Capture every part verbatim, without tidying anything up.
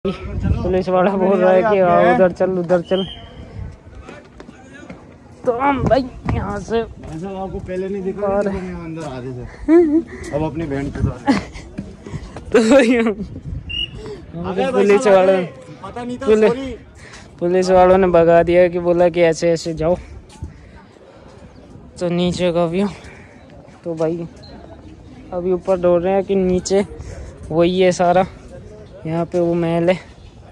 Police वाला बोल रहा है कि हाँ उधर चल उधर चल, तो हम भाई यहाँ से आपको पहले नहीं दिखा और अंदर आ रहे थे। अब अपनी बहन के साथ तो पुलिस वालों पता नहीं था, पुलिस पुलिस वालों ने भगा दिया कि बोला कि ऐसे ऐसे जाओ। तो नीचे का व्यू तो भाई अभी ऊपर दौड़ रहे हैं कि नीचे वही है सारा, यहाँ पे वो महल है,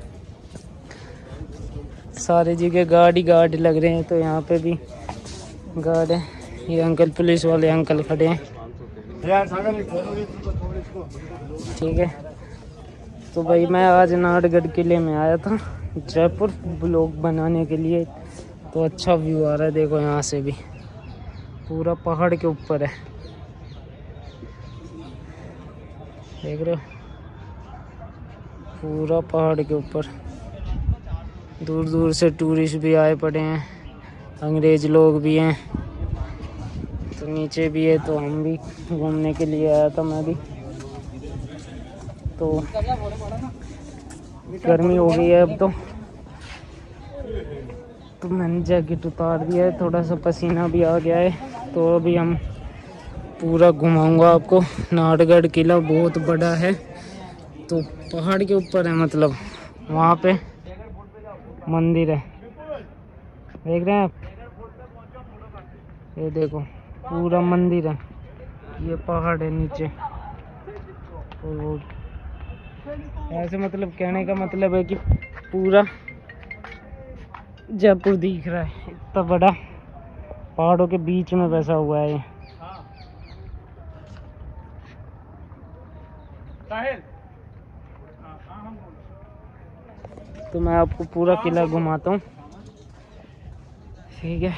सारी जगह गार्ड ही गार्ड लग रहे हैं। तो यहाँ पे भी गार्ड है, ये अंकल पुलिस वाले अंकल खड़े हैं, ठीक है। तो भाई मैं आज नाहरगढ़ किले में आया था जयपुर ब्लॉग बनाने के लिए। तो अच्छा व्यू आ रहा है, देखो यहाँ से भी पूरा पहाड़ के ऊपर है, देख रहे हो, पूरा पहाड़ के ऊपर। दूर दूर से टूरिस्ट भी आए पड़े हैं, अंग्रेज लोग भी हैं, तो नीचे भी है। तो हम भी घूमने के लिए आया था मैं भी। तो गर्मी हो गई है अब तो तो मैंने जैकेट उतार दिया है, थोड़ा सा पसीना भी आ गया है। तो अभी हम पूरा घुमाऊंगा आपको। नाहरगढ़ किला बहुत बड़ा है, तो पहाड़ के ऊपर है, मतलब वहाँ पे मंदिर है, देख रहे हैं आप, ये देखो पूरा मंदिर है, ये पहाड़ है नीचे। और ऐसे मतलब कहने का मतलब है कि पूरा जयपुर दिख रहा है, इतना बड़ा पहाड़ों के बीच में बसा हुआ है ये। तो मैं आपको पूरा किला घुमाता हूँ, ठीक है।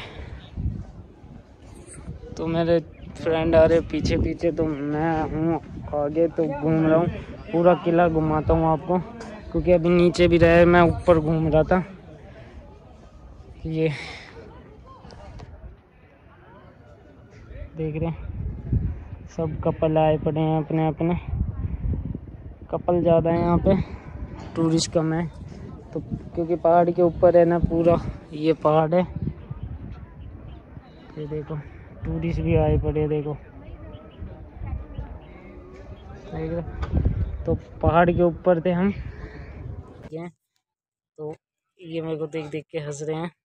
तो मेरे फ्रेंड आ रहे पीछे पीछे, तो मैं हूँ आगे, तो घूम रहा हूँ, पूरा किला घुमाता हूँ आपको, क्योंकि अभी नीचे भी रहे, मैं ऊपर घूम रहा था। ये देख रहे हैं सब कपल आए पड़े हैं, अपने अपने कपल ज़्यादा है यहाँ पे, टूरिस्ट कम है। तो क्योंकि पहाड़ के ऊपर है ना पूरा, ये पहाड़ है, ये देखो टूरिस्ट भी आए पड़े, देखो देख रहे। तो पहाड़ के ऊपर थे हम, तो ये मेरे को देख देख के हंस रहे हैं।